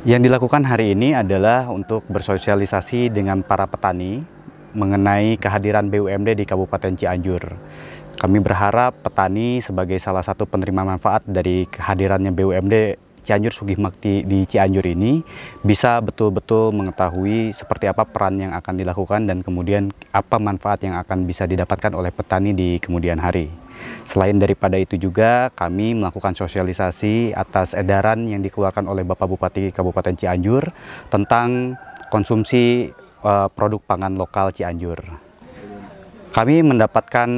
Yang dilakukan hari ini adalah untuk bersosialisasi dengan para petani mengenai kehadiran BUMD di Kabupaten Cianjur. Kami berharap petani sebagai salah satu penerima manfaat dari kehadirannya BUMD Cianjur Sugihmakti di Cianjur ini bisa betul-betul mengetahui seperti apa peran yang akan dilakukan dan kemudian apa manfaat yang akan bisa didapatkan oleh petani di kemudian hari. Selain daripada itu juga kami melakukan sosialisasi atas edaran yang dikeluarkan oleh Bapak Bupati Kabupaten Cianjur tentang konsumsi produk pangan lokal Cianjur. Kami mendapatkan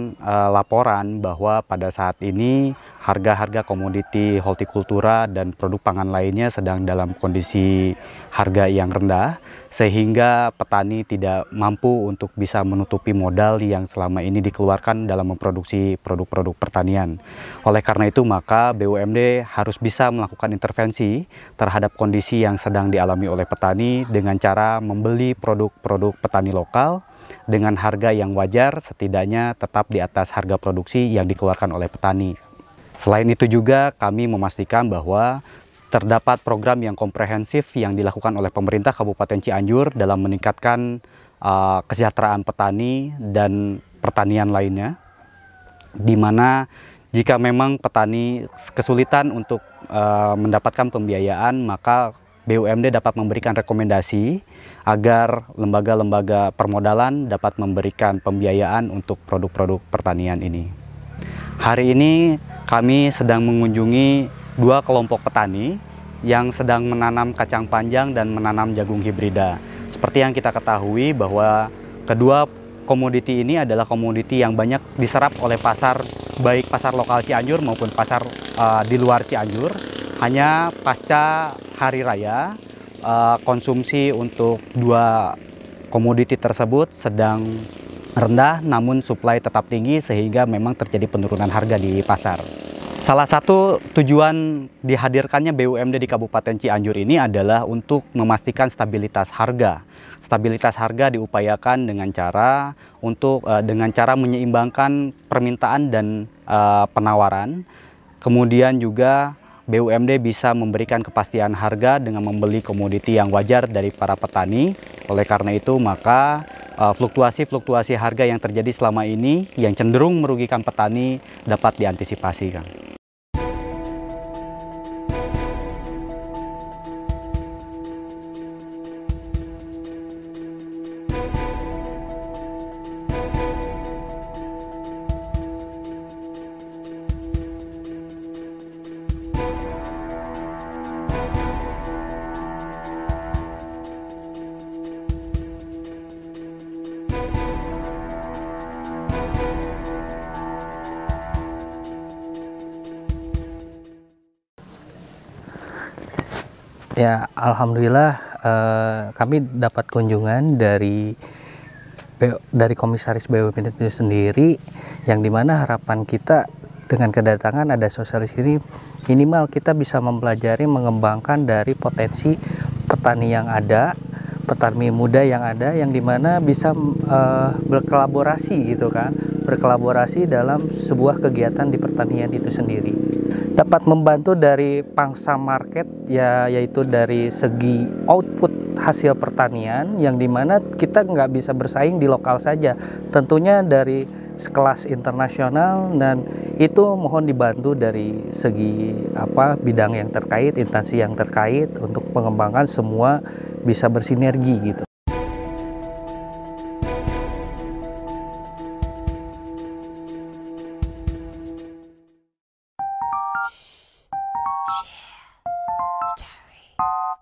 laporan bahwa pada saat ini harga-harga komoditi hortikultura dan produk pangan lainnya sedang dalam kondisi harga yang rendah, sehingga petani tidak mampu untuk bisa menutupi modal yang selama ini dikeluarkan dalam memproduksi produk-produk pertanian. Oleh karena itu maka BUMD harus bisa melakukan intervensi terhadap kondisi yang sedang dialami oleh petani dengan cara membeli produk-produk petani lokal dengan harga yang wajar, setidaknya tetap di atas harga produksi yang dikeluarkan oleh petani. Selain itu juga kami memastikan bahwa terdapat program yang komprehensif yang dilakukan oleh pemerintah Kabupaten Cianjur dalam meningkatkan kesejahteraan petani dan pertanian lainnya, di mana jika memang petani kesulitan untuk mendapatkan pembiayaan, maka BUMD dapat memberikan rekomendasi agar lembaga-lembaga permodalan dapat memberikan pembiayaan untuk produk-produk pertanian ini. Hari ini kami sedang mengunjungi dua kelompok petani yang sedang menanam kacang panjang dan menanam jagung hibrida. Seperti yang kita ketahui bahwa kedua komoditi ini adalah komoditi yang banyak diserap oleh pasar, baik pasar lokal Cianjur maupun pasar di luar Cianjur. Hanya pasca hari raya, konsumsi untuk dua komoditi tersebut sedang rendah, namun suplai tetap tinggi sehingga memang terjadi penurunan harga di pasar. Salah satu tujuan dihadirkannya BUMD di Kabupaten Cianjur ini adalah untuk memastikan stabilitas harga. Stabilitas harga diupayakan dengan cara menyeimbangkan permintaan dan penawaran. Kemudian juga BUMD bisa memberikan kepastian harga dengan membeli komoditi yang wajar dari para petani. Oleh karena itu maka fluktuasi harga yang terjadi selama ini yang cenderung merugikan petani dapat diantisipasi, Kang. Ya, alhamdulillah kami dapat kunjungan dari komisaris BUMD itu sendiri, yang dimana harapan kita dengan kedatangan ada sosialis ini minimal kita bisa mempelajari mengembangkan dari potensi petani yang ada, petani muda yang ada, yang dimana bisa berkolaborasi gitu kan, berkolaborasi dalam sebuah kegiatan di pertanian itu sendiri. Dapat membantu dari pangsa market ya, yaitu dari segi output hasil pertanian, yang dimana kita nggak bisa bersaing di lokal saja, tentunya dari sekelas internasional, dan itu mohon dibantu dari segi bidang yang terkait, instansi yang terkait untuk mengembangkan semua bisa bersinergi gitu. Story.